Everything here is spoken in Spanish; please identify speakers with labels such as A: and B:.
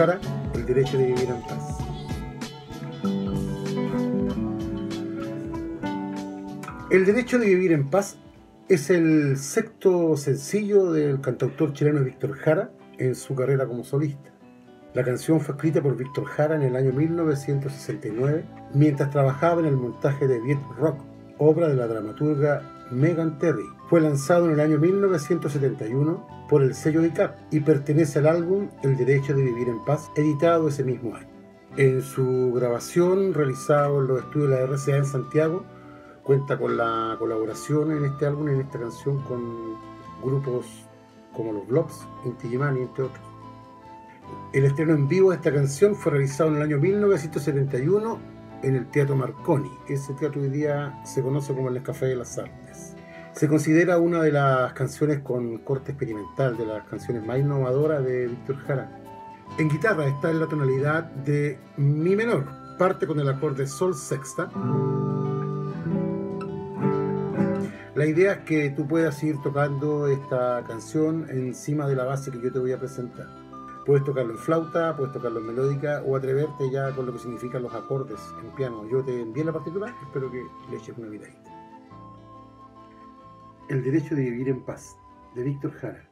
A: Jara, El derecho de vivir en paz. El derecho de vivir en paz es el sexto sencillo del cantautor chileno Víctor Jara en su carrera como solista. La canción fue escrita por Víctor Jara en el año 1969, mientras trabajaba en el montaje de Viet Rock, obra de la dramaturga Megan Terry. Fue lanzado en el año 1971 por el sello ICAP y pertenece al álbum El derecho de vivir en paz, editado ese mismo año. En su grabación, realizada en los estudios de la RCA en Santiago, cuenta con la colaboración en este álbum, en esta canción, con grupos como los Blobs, Inti Illimani, entre otros. El estreno en vivo de esta canción fue realizado en el año 1971 en el Teatro Marconi. Ese teatro hoy día se conoce como el Nescafé de las Artes. Se considera una de las canciones con corte experimental, de las canciones más innovadoras de Víctor Jara. En guitarra está en la tonalidad de Mi menor, parte con el acorde Sol sexta. La idea es que tú puedas ir tocando esta canción encima de la base que yo te voy a presentar. Puedes tocarlo en flauta, puedes tocarlo en melódica o atreverte ya con lo que significan los acordes en piano. Yo te envié la partitura, espero que le eches una miradita. El derecho de vivir en paz, de Víctor Jara.